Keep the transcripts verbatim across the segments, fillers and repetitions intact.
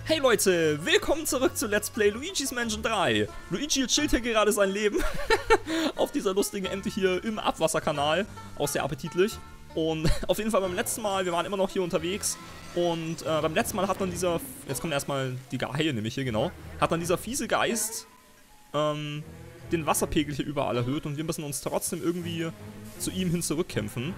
Hey Leute, willkommen zurück zu Let's Play Luigi's Mansion drei. Luigi chillt hier gerade sein Leben auf dieser lustigen Ente hier im Abwasserkanal. Auch sehr appetitlich. Und auf jeden Fall beim letzten Mal, wir waren immer noch hier unterwegs. Und äh, beim letzten Mal hat dann dieser, jetzt kommt erstmal die Haie nämlich hier, genau. Hat dann dieser fiese Geist ähm, den Wasserpegel hier überall erhöht. Und wir müssen uns trotzdem irgendwie zu ihm hin zurückkämpfen.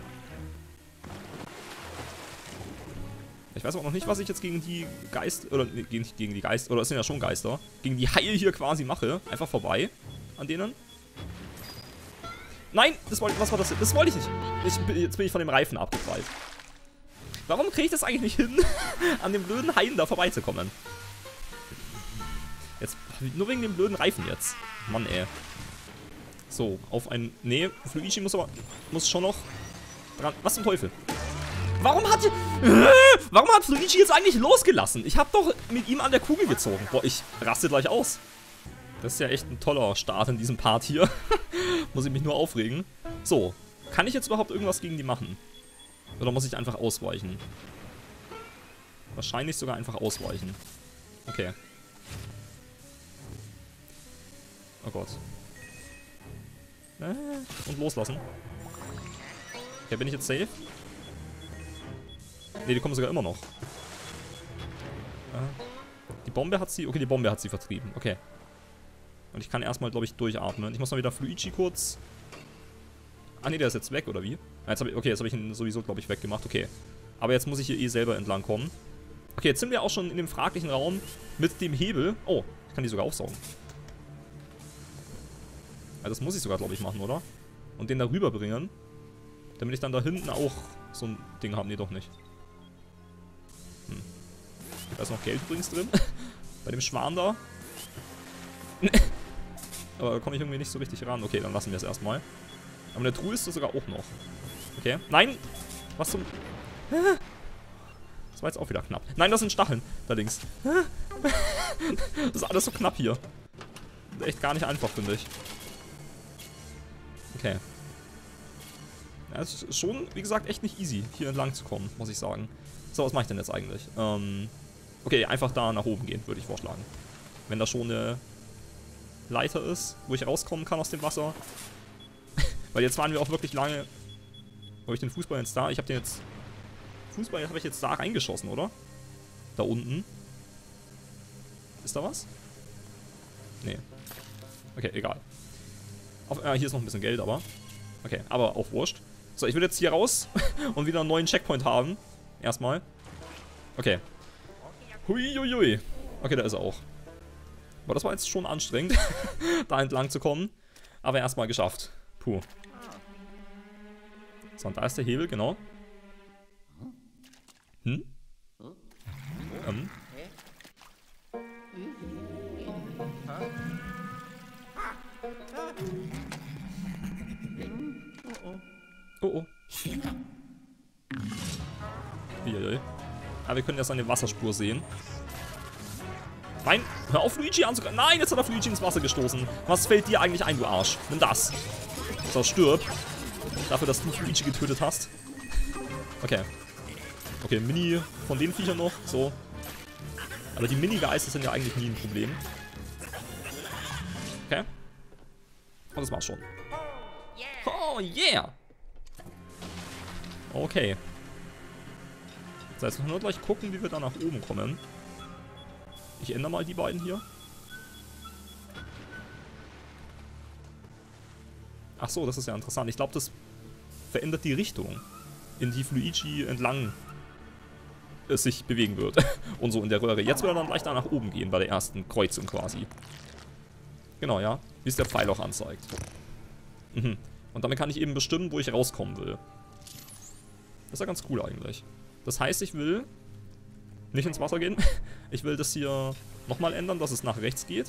Ich weiß auch noch nicht, was ich jetzt gegen die Geister, oder nee, gegen, gegen die Geister, oder es sind ja schon Geister, gegen die Haie hier quasi mache. Einfach vorbei an denen. Nein, das wollte, was war das? Das wollte ich nicht. Ich, jetzt bin ich von dem Reifen abgeprallt. Warum kriege ich das eigentlich nicht hin, an den blöden Haien da vorbeizukommen? Jetzt, nur wegen dem blöden Reifen jetzt. Mann, ey. So, auf ein, nee, Luigi muss aber, muss schon noch dran, was zum Teufel? Warum hat, äh, warum hat Luigi jetzt eigentlich losgelassen? Ich habe doch mit ihm an der Kugel gezogen. Boah, ich raste gleich aus. Das ist ja echt ein toller Start in diesem Part hier. Muss ich mich nur aufregen. So, kann ich jetzt überhaupt irgendwas gegen die machen? Oder muss ich einfach ausweichen? Wahrscheinlich sogar einfach ausweichen. Okay. Oh Gott. Äh, und loslassen. Okay, bin ich jetzt safe? Ne, die kommen sogar immer noch. Äh, die Bombe hat sie... Okay, die Bombe hat sie vertrieben. Okay. Und ich kann erstmal, glaube ich, durchatmen. Ich muss mal wieder Luigi kurz... Ah, ne, der ist jetzt weg, oder wie? Ah, jetzt hab ich, okay, jetzt habe ich ihn sowieso, glaube ich, weggemacht. Okay. Aber jetzt muss ich hier eh selber entlang kommen. Okay, jetzt sind wir auch schon in dem fraglichen Raum mit dem Hebel. Oh, ich kann die sogar aufsaugen. Ja, das muss ich sogar, glaube ich, machen, oder? Und den da rüberbringen. Damit ich dann da hinten auch so ein Ding habe. Ne, doch nicht. Hm. Da ist noch Geld übrigens drin. Bei dem Schwan da. Aber da komme ich irgendwie nicht so richtig ran. Okay, dann lassen wir es erstmal. Aber eine Truhe ist da sogar auch noch. Okay. Nein! Was zum... Das war jetzt auch wieder knapp. Nein, das sind Stacheln. Da links. Das ist alles so knapp hier. Echt gar nicht einfach, finde ich. Okay. Ja, es ist schon, wie gesagt, echt nicht easy, hier entlang zu kommen, muss ich sagen. So, was mache ich denn jetzt eigentlich? Ähm, okay, einfach da nach oben gehen, würde ich vorschlagen. Wenn da schon eine Leiter ist, wo ich rauskommen kann aus dem Wasser. Weil jetzt waren wir auch wirklich lange... Habe ich den Fußball jetzt da? Ich habe den jetzt... Fußball habe ich jetzt da reingeschossen, oder? Da unten. Ist da was? Nee. Okay, egal. Auf, äh, hier ist noch ein bisschen Geld, aber... Okay, aber auch wurscht. So, ich will jetzt hier raus und wieder einen neuen Checkpoint haben. Erstmal. Okay. Huiuiui. Okay, da ist er auch. Aber das war jetzt schon anstrengend, da entlang zu kommen. Aber erstmal geschafft. Puh. So, und da ist der Hebel, genau. Hm? Ähm. Oh oh. Uiuiui. Aber wir können erst eine Wasserspur sehen. Nein, hör auf Luigi anzugreifen. Nein, jetzt hat er Luigi ins Wasser gestoßen. Was fällt dir eigentlich ein, du Arsch? Nimm das. So, stirb. Dafür, dass du Luigi getötet hast. Okay. Okay, Mini von den Viechern noch. So. Aber die Mini-Geister sind ja eigentlich nie ein Problem. Okay. Und das war's schon. Oh, yeah. Okay. So, jetzt müssen wir nur gleich gucken, wie wir da nach oben kommen. Ich ändere mal die beiden hier. Ach so, das ist ja interessant. Ich glaube, das verändert die Richtung, in die Luigi entlang es sich bewegen wird. Und so in der Röhre. Jetzt wird er dann gleich da nach oben gehen, bei der ersten Kreuzung quasi. Genau, ja. Wie es der Pfeil auch anzeigt. Mhm. Und damit kann ich eben bestimmen, wo ich rauskommen will. Das ist ja ganz cool eigentlich. Das heißt, ich will nicht ins Wasser gehen. Ich will das hier nochmal ändern, dass es nach rechts geht.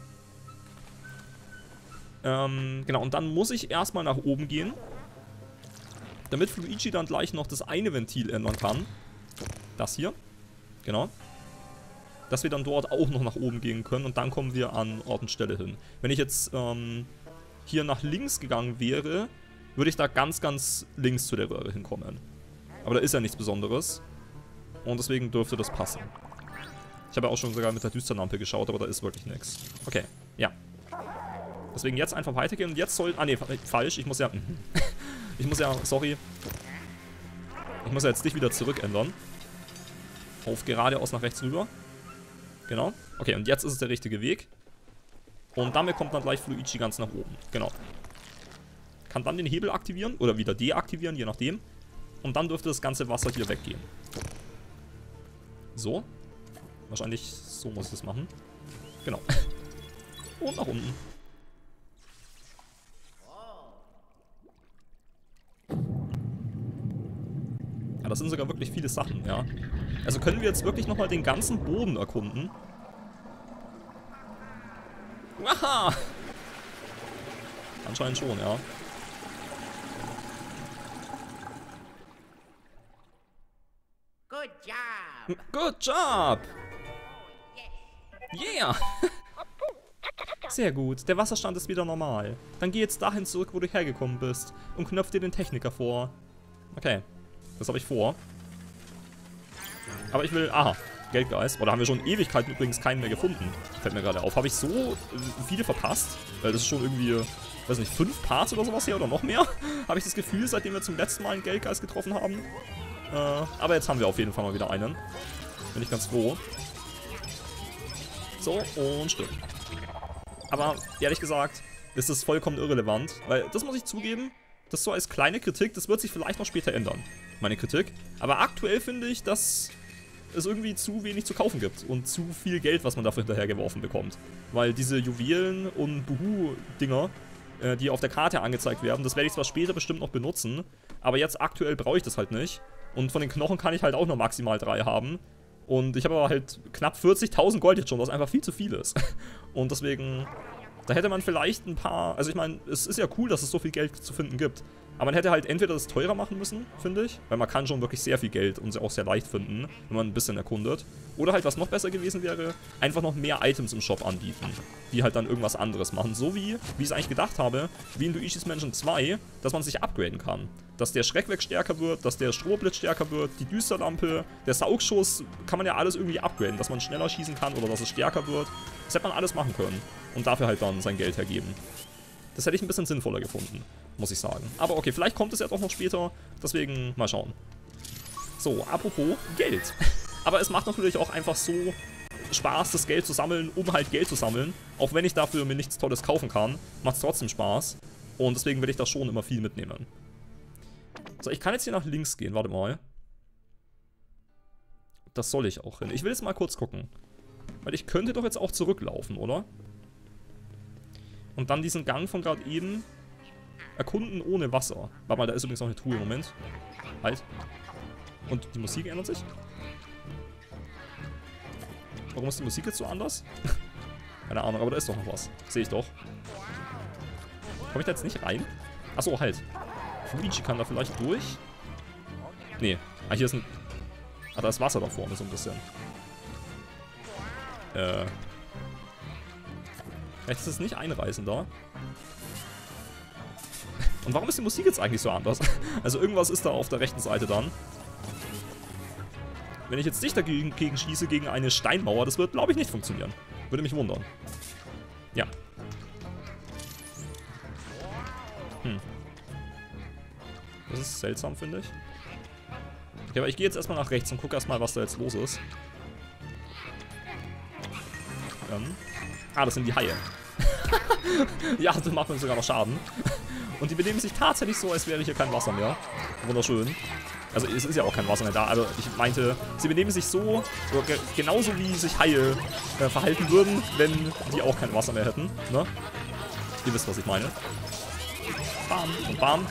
Ähm, genau, und dann muss ich erstmal nach oben gehen. Damit Luigi dann gleich noch das eine Ventil ändern kann. Das hier. Genau. Dass wir dann dort auch noch nach oben gehen können. Und dann kommen wir an Ort und Stelle hin. Wenn ich jetzt ähm, hier nach links gegangen wäre, würde ich da ganz, ganz links zu der Röhre hinkommen. Aber da ist ja nichts Besonderes. Und deswegen dürfte das passen. Ich habe ja auch schon sogar mit der Düsterlampe geschaut, aber da ist wirklich nichts. Okay, ja. Deswegen jetzt einfach weitergehen. Und jetzt soll... Ah, ne, falsch. Ich muss ja... ich muss ja... Sorry. Ich muss ja jetzt dich wieder zurück ändern. Auf geradeaus nach rechts rüber. Genau. Okay, und jetzt ist es der richtige Weg. Und damit kommt dann gleich Fluigi ganz nach oben. Genau. Kann dann den Hebel aktivieren. Oder wieder deaktivieren, je nachdem. Und dann dürfte das ganze Wasser hier weggehen. So. Wahrscheinlich so muss ich das machen. Genau. Und nach unten. Ja, das sind sogar wirklich viele Sachen, ja. Also können wir jetzt wirklich nochmal den ganzen Boden erkunden. Aha! Anscheinend schon, ja. Good job. Good job! Yeah! Sehr gut, der Wasserstand ist wieder normal. Dann geh jetzt dahin zurück, wo du hergekommen bist und knöpf dir den Techniker vor. Okay, das habe ich vor. Aber ich will... Aha, Geldgeist. Oder haben wir schon Ewigkeiten übrigens keinen mehr gefunden. Fällt mir gerade auf. Habe ich so viele verpasst? Weil das ist schon irgendwie, weiß nicht, fünf Parts oder sowas hier oder noch mehr? Habe ich das Gefühl, seitdem wir zum letzten Mal einen Geldgeist getroffen haben. Äh, aber jetzt haben wir auf jeden Fall mal wieder einen. Bin ich ganz froh. So, und stimmt. Aber ehrlich gesagt, ist das vollkommen irrelevant. Weil, das muss ich zugeben, das so als kleine Kritik, das wird sich vielleicht noch später ändern. Meine Kritik. Aber aktuell finde ich, dass es irgendwie zu wenig zu kaufen gibt. Und zu viel Geld, was man dafür hinterhergeworfen bekommt. Weil diese Juwelen und Buhu-Dinger, äh, die auf der Karte angezeigt werden, das werde ich zwar später bestimmt noch benutzen. Aber jetzt aktuell brauche ich das halt nicht. Und von den Knochen kann ich halt auch nur maximal drei haben. Und ich habe aber halt knapp vierzigtausend Gold jetzt schon, was einfach viel zu viel ist. Und deswegen, da hätte man vielleicht ein paar... Also ich meine, es ist ja cool, dass es so viel Geld zu finden gibt. Aber man hätte halt entweder das teurer machen müssen, finde ich. Weil man kann schon wirklich sehr viel Geld und auch sehr leicht finden, wenn man ein bisschen erkundet. Oder halt, was noch besser gewesen wäre, einfach noch mehr Items im Shop anbieten. Die halt dann irgendwas anderes machen. So wie, wie ich es eigentlich gedacht habe, wie in Luigi's Mansion zwei, dass man sich upgraden kann. Dass der Schreckweg stärker wird, dass der Strohblitz stärker wird, die Düsterlampe, der Saugschuss, kann man ja alles irgendwie upgraden. Dass man schneller schießen kann oder dass es stärker wird. Das hätte man alles machen können. Und dafür halt dann sein Geld hergeben. Das hätte ich ein bisschen sinnvoller gefunden, muss ich sagen. Aber okay, vielleicht kommt es ja doch noch später. Deswegen mal schauen. So, apropos Geld. Aber es macht natürlich auch einfach so Spaß, das Geld zu sammeln, um halt Geld zu sammeln. Auch wenn ich dafür mir nichts Tolles kaufen kann, macht es trotzdem Spaß. Und deswegen will ich da schon immer viel mitnehmen. So, ich kann jetzt hier nach links gehen. Warte mal. Das soll ich auch hin. Ich will jetzt mal kurz gucken. Weil ich könnte doch jetzt auch zurücklaufen, oder? Und dann diesen Gang von gerade eben erkunden ohne Wasser. Warte mal, da ist übrigens noch eine Truhe. Moment. Halt. Und die Musik ändert sich. Warum ist die Musik jetzt so anders? Keine Ahnung, aber da ist doch noch was. Sehe ich doch. Komme ich da jetzt nicht rein? Achso, halt. Luigi kann da vielleicht durch? Nee. Ah, hier ist ein... Ah, da ist Wasser da vorne so ein bisschen. Äh... Vielleicht ist es nicht einreißender. Und warum ist die Musik jetzt eigentlich so anders? Also irgendwas ist da auf der rechten Seite dann. Wenn ich jetzt nicht dagegen gegen schieße, gegen eine Steinmauer, das wird, glaube ich, nicht funktionieren. Würde mich wundern. Ja. Hm. Das ist seltsam, finde ich. Okay, aber ich gehe jetzt erstmal nach rechts und gucke erstmal, was da jetzt los ist. Ähm. Ah, das sind die Haie. Ja, das macht mir sogar noch Schaden. Und die benehmen sich tatsächlich so, als wäre hier kein Wasser mehr. Wunderschön. Also es ist ja auch kein Wasser mehr da, aber ich meinte, sie benehmen sich so, so ge genauso wie sich Haie äh, verhalten würden, wenn die auch kein Wasser mehr hätten. Ne? Ihr wisst, was ich meine. Bam und bam.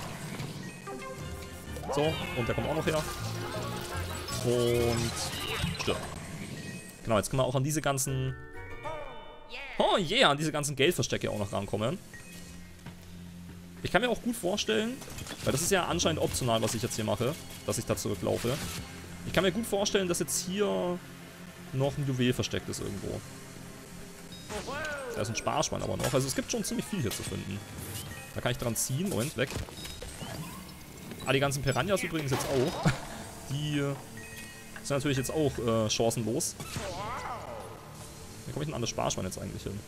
So, und der kommt auch noch her. Und stirbt. Genau, jetzt können wir auch an diese ganzen... Oh yeah, an diese ganzen Geldverstecke auch noch rankommen. Ich kann mir auch gut vorstellen, weil das ist ja anscheinend optional, was ich jetzt hier mache, dass ich da zurücklaufe. Ich kann mir gut vorstellen, dass jetzt hier noch ein Juwel versteckt ist irgendwo. Da ist ein Sparschwein aber noch. Also es gibt schon ziemlich viel hier zu finden. Da kann ich dran ziehen. Moment, weg. Ah, die ganzen Piranhas übrigens jetzt auch. Die sind natürlich jetzt auch äh, chancenlos. Wie komme ich denn an das Sparschwein jetzt eigentlich hin?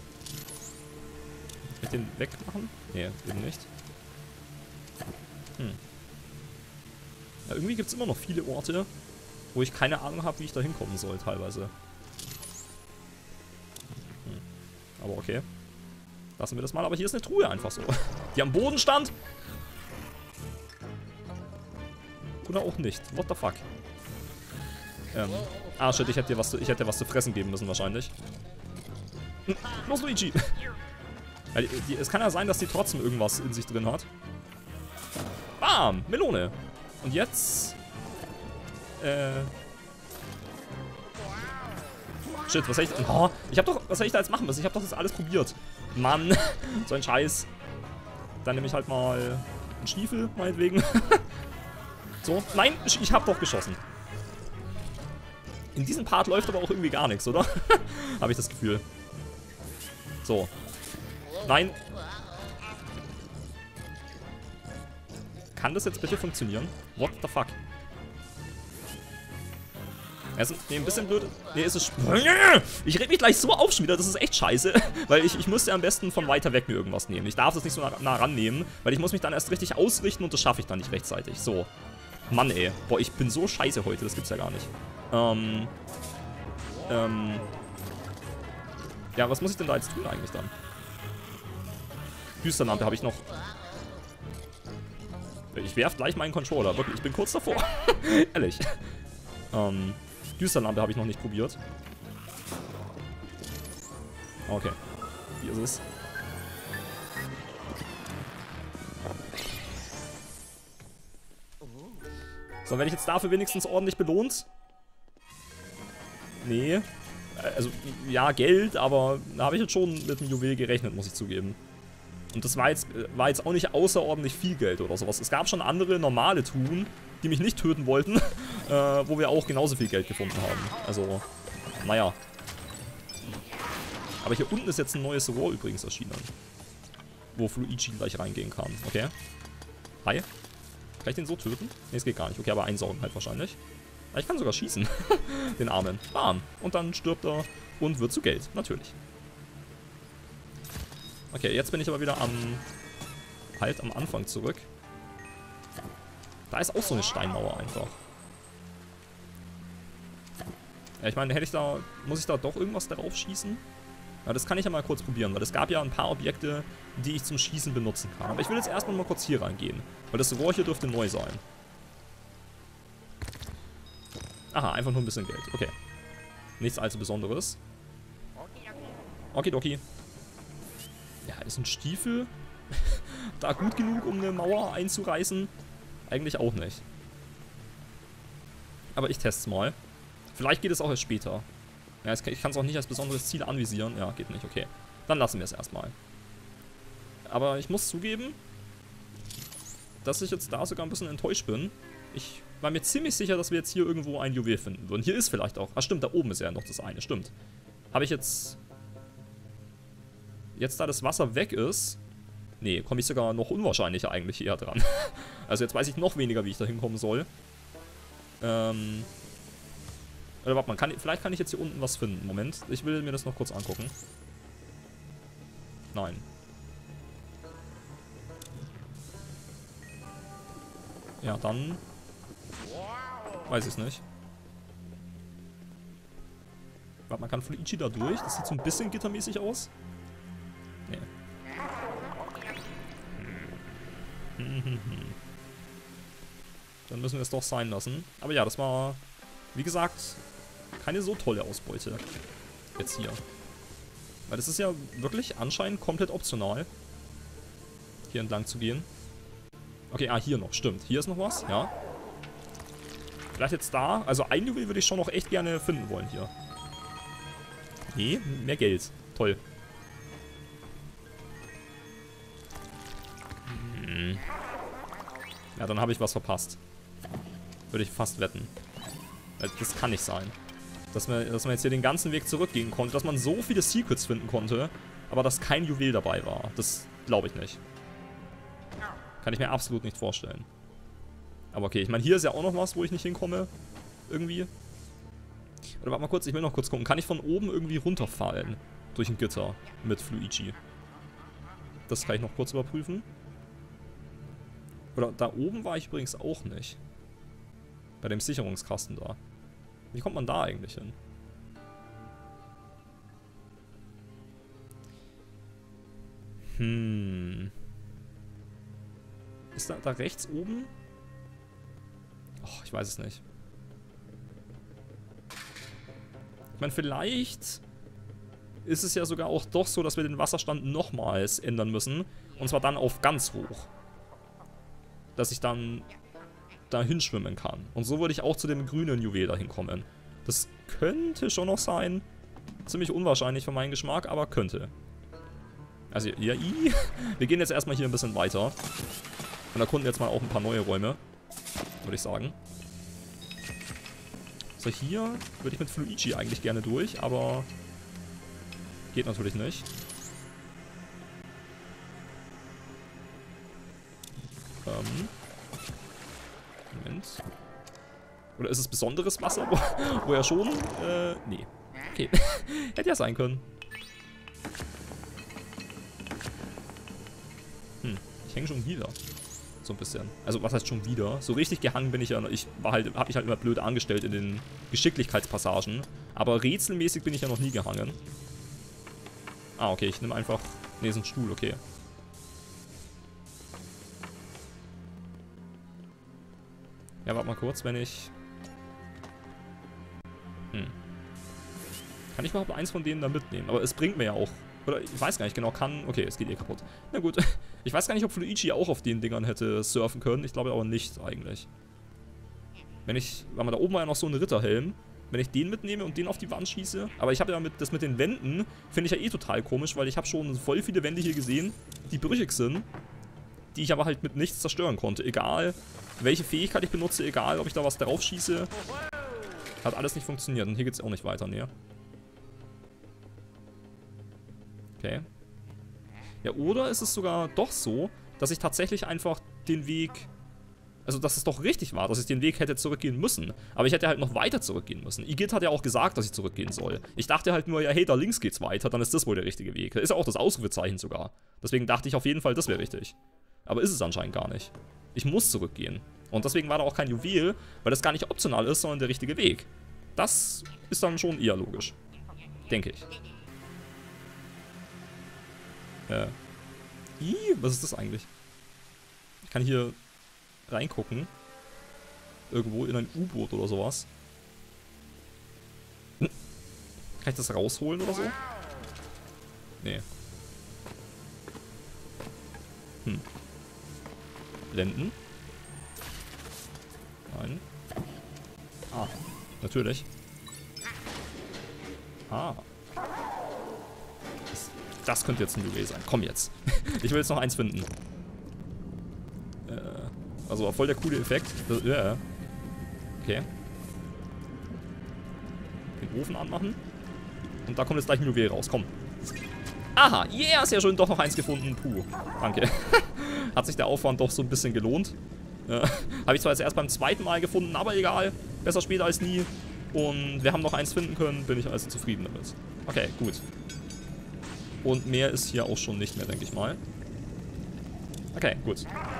Kann ich den wegmachen? Nee, eben nicht. Hm. Ja, irgendwie gibt es immer noch viele Orte, wo ich keine Ahnung habe, wie ich da hinkommen soll, teilweise. Hm. Aber okay. Lassen wir das mal. Aber hier ist eine Truhe einfach so, die am Boden stand. Oder auch nicht. What the fuck? Ähm. Ah, shit, ich hätte dir was zu, ich hätte dir was zu fressen geben müssen, wahrscheinlich. Hm. Los, Luigi! Ja, die, die, es kann ja sein, dass die trotzdem irgendwas in sich drin hat. Bam! Melone! Und jetzt... Äh... Shit, was soll ich... Oh, ich hab doch... Was soll ich da jetzt machen müssen? Ich hab doch das alles probiert. Mann! So ein Scheiß. Dann nehme ich halt mal... einen Stiefel, meinetwegen. So. Nein! Ich hab doch geschossen. In diesem Part läuft aber auch irgendwie gar nichts, oder? Habe ich das Gefühl. So. Nein. Kann das jetzt bitte funktionieren? What the fuck? Also, nee, ein bisschen blöd. Nee, ist es... Ich reg mich gleich so auf schon wieder, das ist echt scheiße. Weil ich, ich müsste am besten von weiter weg mir irgendwas nehmen. Ich darf das nicht so nah, nah rannehmen, weil ich muss mich dann erst richtig ausrichten und das schaffe ich dann nicht rechtzeitig. So. Mann, ey. Boah, ich bin so scheiße heute, das gibt's ja gar nicht. Ähm... Ähm... Ja, was muss ich denn da jetzt tun eigentlich dann? Düsterlampe habe ich noch. Ich werf gleich meinen Controller, wirklich, ich bin kurz davor. Ehrlich. Ähm, Düsterlampe habe ich noch nicht probiert. Okay. Wie ist es? So, werde ich jetzt dafür wenigstens ordentlich belohnt? Nee. Also, ja, Geld, aber da habe ich jetzt schon mit dem Juwel gerechnet, muss ich zugeben. Und das war jetzt, war jetzt auch nicht außerordentlich viel Geld oder sowas. Es gab schon andere normale Truhen, die mich nicht töten wollten, äh, wo wir auch genauso viel Geld gefunden haben. Also, naja. Aber hier unten ist jetzt ein neues Rohr übrigens erschienen, wo Luigi gleich reingehen kann. Okay. Hi. Kann ich den so töten? Ne, es geht gar nicht. Okay, aber einsaugen halt wahrscheinlich. Ja, ich kann sogar schießen. Den Armen. Bam. Und dann stirbt er und wird zu Geld. Natürlich. Okay, jetzt bin ich aber wieder am... halt am Anfang zurück. Da ist auch so eine Steinmauer einfach. Ja, ich meine, hätte ich da... muss ich da doch irgendwas darauf schießen? Ja, das kann ich ja mal kurz probieren, weil es gab ja ein paar Objekte, die ich zum Schießen benutzen kann. Aber ich will jetzt erstmal mal kurz hier reingehen, weil das Rohr hier dürfte neu sein. Aha, einfach nur ein bisschen Geld. Okay. Nichts allzu Besonderes. Okidoki. Ja, ist ein Stiefel da gut genug, um eine Mauer einzureißen? Eigentlich auch nicht. Aber ich teste es mal. Vielleicht geht es auch erst später. Ja, ich kann es auch nicht als besonderes Ziel anvisieren. Ja, geht nicht. Okay. Dann lassen wir es erstmal. Aber ich muss zugeben, dass ich jetzt da sogar ein bisschen enttäuscht bin. Ich war mir ziemlich sicher, dass wir jetzt hier irgendwo ein Juwel finden würden. Hier ist vielleicht auch... Ah, stimmt, da oben ist ja noch das eine. Stimmt. Habe ich jetzt... Jetzt, da das Wasser weg ist... Nee, komme ich sogar noch unwahrscheinlicher eigentlich eher dran. Also jetzt weiß ich noch weniger, wie ich da hinkommen soll. Ähm... Oder warte mal, kann ich, vielleicht kann ich jetzt hier unten was finden. Moment, ich will mir das noch kurz angucken. Nein. Ja, dann... Weiß ich es nicht. Warte, man kann Luigi da durch. Das sieht so ein bisschen gittermäßig aus. Nee. Dann müssen wir es doch sein lassen. Aber ja, das war, wie gesagt, keine so tolle Ausbeute. Jetzt hier. Weil das ist ja wirklich anscheinend komplett optional, hier entlang zu gehen. Okay, ah, hier noch, stimmt. Hier ist noch was, ja. Vielleicht jetzt da. Also ein Juwel würde ich schon noch echt gerne finden wollen hier. Nee, mehr Geld. Toll. Hm. Ja, dann habe ich was verpasst. Würde ich fast wetten. Das kann nicht sein. Dass man, dass man jetzt hier den ganzen Weg zurückgehen konnte, dass man so viele Secrets finden konnte, aber dass kein Juwel dabei war. Das glaube ich nicht. Kann ich mir absolut nicht vorstellen. Aber okay, ich meine, hier ist ja auch noch was, wo ich nicht hinkomme. Irgendwie. Oder warte mal kurz, ich will noch kurz gucken. Kann ich von oben irgendwie runterfallen? Durch ein Gitter mit Fluigi. Das kann ich noch kurz überprüfen. Oder da oben war ich übrigens auch nicht. Bei dem Sicherungskasten da. Wie kommt man da eigentlich hin? Hm. Ist da, da rechts oben? Oh, ich weiß es nicht. Ich meine, vielleicht ist es ja sogar auch doch so, dass wir den Wasserstand nochmals ändern müssen. Und zwar dann auf ganz hoch. Dass ich dann da hinschwimmen kann. Und so würde ich auch zu dem grünen Juwel da hinkommen. Das könnte schon noch sein. Ziemlich unwahrscheinlich für meinen Geschmack, aber könnte. Also, ja, i. Wir gehen jetzt erstmal hier ein bisschen weiter. Und erkunden jetzt mal auch ein paar neue Räume. Würde ich sagen. So, hier würde ich mit Fluigi eigentlich gerne durch, aber geht natürlich nicht. Ähm. Moment. Oder ist es besonderes Wasser, wo, wo er schon... Äh, nee. Okay. Hätte ja sein können. Hm, ich hänge schon wieder. So ein bisschen. Also, was heißt schon wieder? So richtig gehangen bin ich ja noch. Ich war halt, hab mich halt immer blöd angestellt in den Geschicklichkeitspassagen. Aber rätselmäßig bin ich ja noch nie gehangen. Ah, okay, ich nehme einfach... Ne, ist ein Stuhl, okay. Ja, warte mal kurz, wenn ich... Hm. Kann ich überhaupt eins von denen da mitnehmen? Aber es bringt mir ja auch... Oder ich weiß gar nicht genau, kann... Okay, es geht eh kaputt. Na gut. Ich weiß gar nicht, ob Fluigi auch auf den Dingern hätte surfen können. Ich glaube aber nicht, eigentlich. Wenn ich... Warte mal, da oben war ja noch so ein Ritterhelm. Wenn ich den mitnehme und den auf die Wand schieße... Aber ich habe ja mit, das mit den Wänden... Finde ich ja eh total komisch, weil ich habe schon voll viele Wände hier gesehen, die brüchig sind. Die ich aber halt mit nichts zerstören konnte. Egal, welche Fähigkeit ich benutze, egal, ob ich da was drauf schieße. Hat alles nicht funktioniert. Und hier geht es auch nicht weiter, ne? Okay. Ja, oder ist es sogar doch so, dass ich tatsächlich einfach den Weg... Also, dass es doch richtig war, dass ich den Weg hätte zurückgehen müssen. Aber ich hätte halt noch weiter zurückgehen müssen. Igitt hat ja auch gesagt, dass ich zurückgehen soll. Ich dachte halt nur, ja, hey, da links geht's weiter, dann ist das wohl der richtige Weg. Da ist ja auch das Ausrufezeichen sogar. Deswegen dachte ich auf jeden Fall, das wäre richtig. Aber ist es anscheinend gar nicht. Ich muss zurückgehen. Und deswegen war da auch kein Juwel, weil das gar nicht optional ist, sondern der richtige Weg. Das ist dann schon eher logisch. Denke ich. Äh. Ih, was ist das eigentlich? Ich kann hier reingucken. Irgendwo in ein U-Boot oder sowas. Hm. Kann ich das rausholen oder so? Nee. Hm. Blenden. Nein. Ah, natürlich. Ah. Das, das könnte jetzt ein Juwel sein. Komm jetzt. Ich will jetzt noch eins finden. Äh, also voll der coole Effekt. Das, ja. Okay. Den Ofen anmachen. Und da kommt jetzt gleich ein Juwel raus. Komm. Aha, yeah, sehr schön, doch noch eins gefunden. Puh, danke. Hat sich der Aufwand doch so ein bisschen gelohnt. Äh, Habe ich zwar jetzt erst beim zweiten Mal gefunden, aber egal. Besser später als nie. Und wir haben noch eins finden können, bin ich also zufrieden damit. Okay, gut. Und mehr ist hier auch schon nicht mehr, denke ich mal. Okay, gut.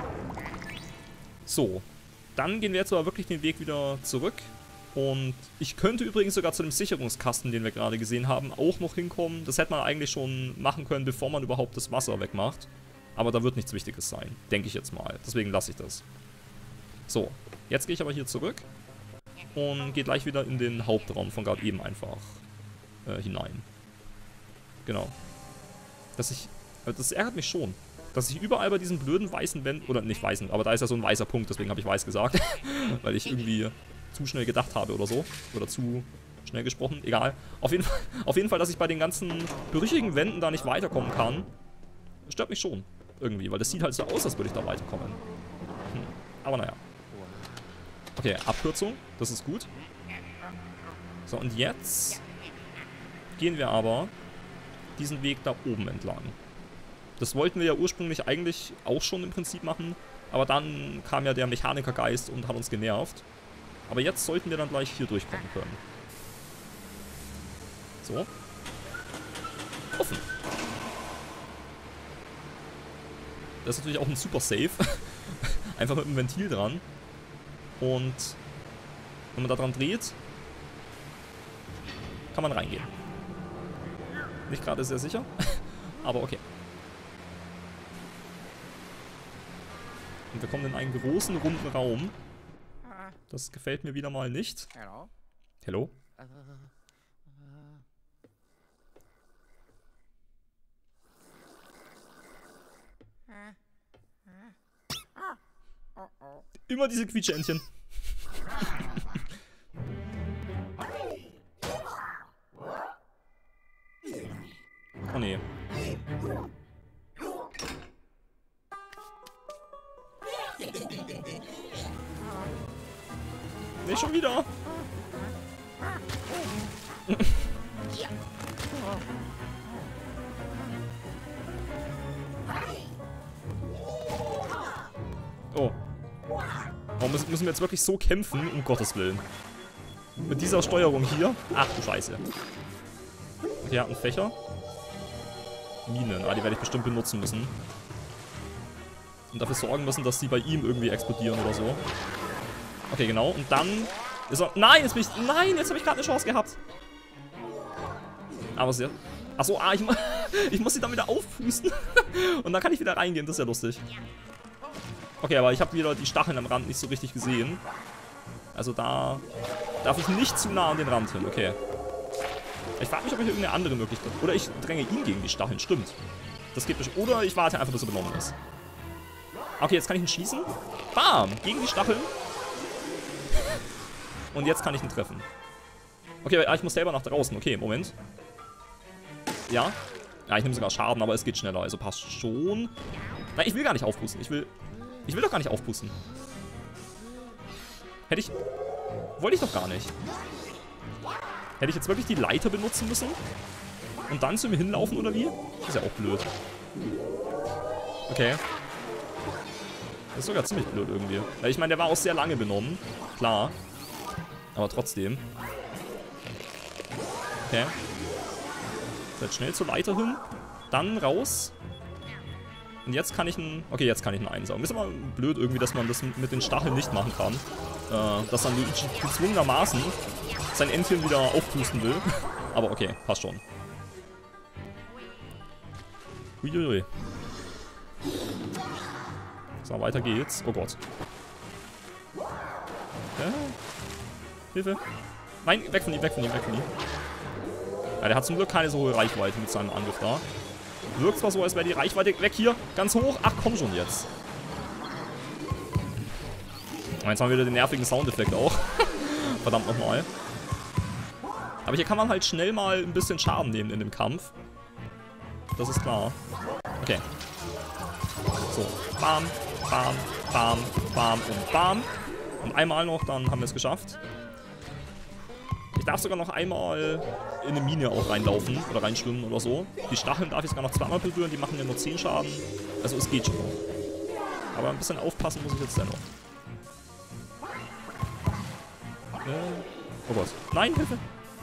So. Dann gehen wir jetzt aber wirklich den Weg wieder zurück. Und ich könnte übrigens sogar zu dem Sicherungskasten, den wir gerade gesehen haben, auch noch hinkommen. Das hätte man eigentlich schon machen können, bevor man überhaupt das Wasser wegmacht. Aber da wird nichts Wichtiges sein, denke ich jetzt mal. Deswegen lasse ich das. So, jetzt gehe ich aber hier zurück. Und gehe gleich wieder in den Hauptraum von gerade eben einfach äh, hinein. Genau. Dass ich... Also das ärgert mich schon. Dass ich überall bei diesen blöden weißen Wänden... Oder nicht weißen, aber da ist ja so ein weißer Punkt, deswegen habe ich weiß gesagt. Weil ich irgendwie zu schnell gedacht habe oder so. Oder zu schnell gesprochen. Egal. Auf jeden Fall, auf jeden Fall, dass ich bei den ganzen brüchigen Wänden da nicht weiterkommen kann. Stört mich schon. Irgendwie, weil das sieht halt so aus, als würde ich da weiterkommen. Hm. Aber naja. Okay, Abkürzung. Das ist gut. So, und jetzt gehen wir aber diesen Weg da oben entlang. Das wollten wir ja ursprünglich eigentlich auch schon im Prinzip machen. Aber dann kam ja der Mechanikergeist und hat uns genervt. Aber jetzt sollten wir dann gleich hier durchkommen können. So. Offen. Das ist natürlich auch ein super Safe. Einfach mit einem Ventil dran. Und wenn man da dran dreht, kann man reingehen. Nicht gerade sehr sicher, aber okay. Und wir kommen in einen großen, runden Raum. Das gefällt mir wieder mal nicht. Hello. Hello? Uh, uh, uh, uh, Immer diese Quietscheentchen. Oh nee. Nicht schon wieder. Oh. Warum müssen wir jetzt wirklich so kämpfen? Um Gottes Willen. Mit dieser Steuerung hier? Ach du Scheiße. Okay, er hat einen Fächer. Minen. Ah, die werde ich bestimmt benutzen müssen. Und dafür sorgen müssen, dass die bei ihm irgendwie explodieren oder so. Okay, genau. Und dann ist er... Nein, jetzt bin ich... Nein, jetzt habe ich gerade eine Chance gehabt. Aber sehr... Achso, ah, ich, ich muss sie dann wieder aufpusten. Und dann kann ich wieder reingehen. Das ist ja lustig. Okay, aber ich habe wieder die Stacheln am Rand nicht so richtig gesehen. Also da darf ich nicht zu nah an den Rand hin. Okay. Ich frage mich, ob ich irgendeine andere Möglichkeit... Oder ich dränge ihn gegen die Stacheln. Stimmt. Das geht nicht. Oder ich warte einfach, bis er benommen ist. Okay, jetzt kann ich ihn schießen. Bam! Gegen die Stacheln. Und jetzt kann ich ihn treffen. Okay, ich muss selber nach draußen. Okay, Moment. Ja. Ja, ich nehme sogar Schaden, aber es geht schneller. Also passt schon. Nein, ich will gar nicht aufpusten. Ich will... Ich will doch gar nicht aufpusten. Hätte ich... Wollte ich doch gar nicht. Hätte ich jetzt wirklich die Leiter benutzen müssen? Und dann zu mir hinlaufen, oder wie? Ist ja auch blöd. Okay. Das ist sogar ziemlich blöd irgendwie. Weil ich meine, der war auch sehr lange benommen. Klar. Aber trotzdem. Okay. Jetzt schnell zur Leiter hin. Dann raus. Und jetzt kann ich einen... Okay, jetzt kann ich einen einsaugen. Ist aber blöd irgendwie, dass man das mit den Stacheln nicht machen kann. Äh, dass dann Luigi gezwungenermaßen sein Entchen wieder aufpusten will. Aber okay, passt schon. Uiuiui. So, weiter geht's. Oh Gott. Ja. Hilfe. Nein, weg von ihm, weg von ihm, weg von ihm. Ja, der hat zum Glück keine so hohe Reichweite mit seinem Angriff da. Wirkt zwar so, als wäre die Reichweite weg hier. Ganz hoch. Ach, komm schon jetzt. Und jetzt haben wir wieder den nervigen Soundeffekt auch. Verdammt nochmal. Aber hier kann man halt schnell mal ein bisschen Schaden nehmen in dem Kampf. Das ist klar. Okay. So. Bam, bam, bam, bam und bam. Und einmal noch, dann haben wir es geschafft. Ich darf sogar noch einmal in eine Mine auch reinlaufen oder reinschwimmen oder so. Die Stacheln darf ich sogar noch zweimal berühren, die machen ja nur zehn Schaden. Also es geht schon noch. Aber ein bisschen aufpassen muss ich jetzt dennoch. Äh, oh Gott. Nein, Hilfe!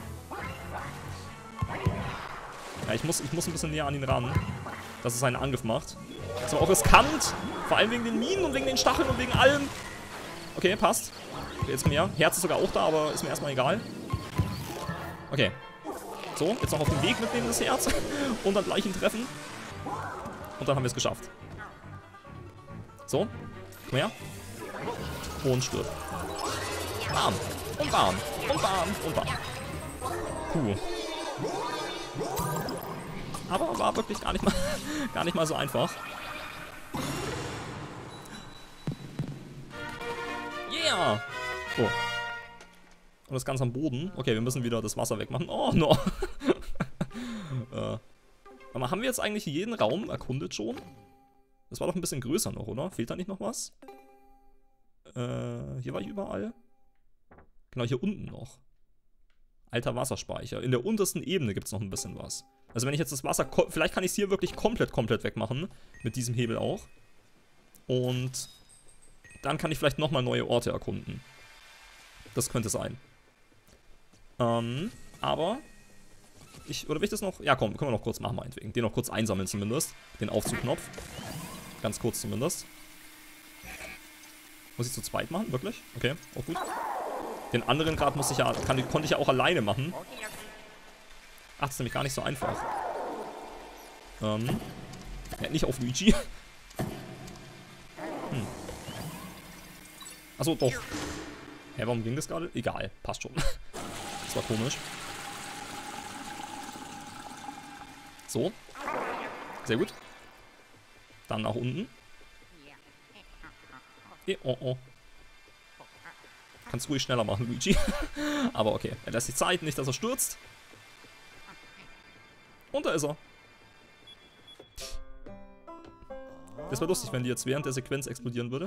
Ja, ich muss, ich muss ein bisschen näher an ihn ran, dass er seinen Angriff macht. Das ist aber auch riskant. Vor allem wegen den Minen und wegen den Stacheln und wegen allem. Okay, passt. Okay, jetzt komm her. Herz ist sogar auch da, aber ist mir erstmal egal. Okay. So, jetzt noch auf den Weg mitnehmen das Herz. Und dann gleich ihn treffen. Und dann haben wir es geschafft. So. Komm her. Und stirb. Bam. Und bam. Und bam. Und bam. Puh. Aber war wirklich gar nicht mal, gar nicht mal so einfach. Yeah! Oh. Und das Ganze am Boden. Okay, wir müssen wieder das Wasser wegmachen. Oh, no. äh. Aber haben wir jetzt eigentlich jeden Raum erkundet schon? Das war doch ein bisschen größer noch, oder? Fehlt da nicht noch was? Äh, hier war ich überall. Genau, hier unten noch. Alter Wasserspeicher. In der untersten Ebene gibt es noch ein bisschen was. Also wenn ich jetzt das Wasser... Vielleicht kann ich es hier wirklich komplett, komplett wegmachen. Mit diesem Hebel auch. Und dann kann ich vielleicht nochmal neue Orte erkunden. Das könnte sein. Ähm, aber Ich, oder will ich das noch? Ja, komm, können wir noch kurz machen, meinetwegen. Den noch kurz einsammeln zumindest. Den Aufzugknopf. Ganz kurz zumindest. Muss ich zu zweit machen? Wirklich? Okay, auch gut. Den anderen Grad muss ich ja, kann, konnte ich ja auch alleine machen. Ach, das ist nämlich gar nicht so einfach. Ähm. Ja, nicht auf Luigi. Hm. Achso, doch. Hä, warum ging das gerade? Egal, passt schon. Das war komisch. So. Sehr gut. Dann nach unten. Eh, oh, oh. Kannst ruhig schneller machen, Luigi. Aber okay, er lässt sich Zeit, nicht, dass er stürzt. Und da ist er. Das wäre lustig, wenn die jetzt während der Sequenz explodieren würde.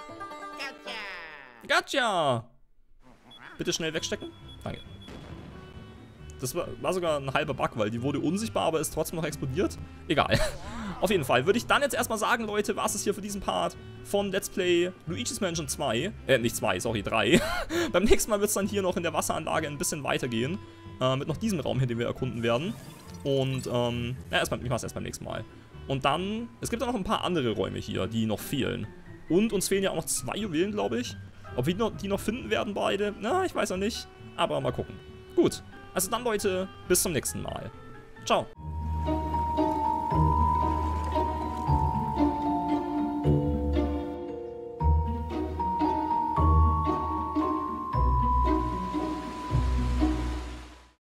Gotcha! Bitte schnell wegstecken. Danke. Das war, war sogar ein halber Bug, weil die wurde unsichtbar, aber ist trotzdem noch explodiert. Egal. Auf jeden Fall würde ich dann jetzt erstmal sagen, Leute, was ist hier für diesen Part von Let's Play Luigi's Mansion zwei. Äh, nicht zwei, sorry, drei. Beim nächsten Mal wird es dann hier noch in der Wasseranlage ein bisschen weitergehen. Äh, mit noch diesem Raum hier, den wir erkunden werden. Und, ähm, ja, erstmal, ich mach's erst beim nächsten Mal. Und dann, es gibt auch noch ein paar andere Räume hier, die noch fehlen. Und uns fehlen ja auch noch zwei Juwelen, glaube ich. Ob wir die noch finden werden, beide, na, ich weiß noch nicht. Aber mal gucken. Gut, also dann, Leute, bis zum nächsten Mal. Ciao.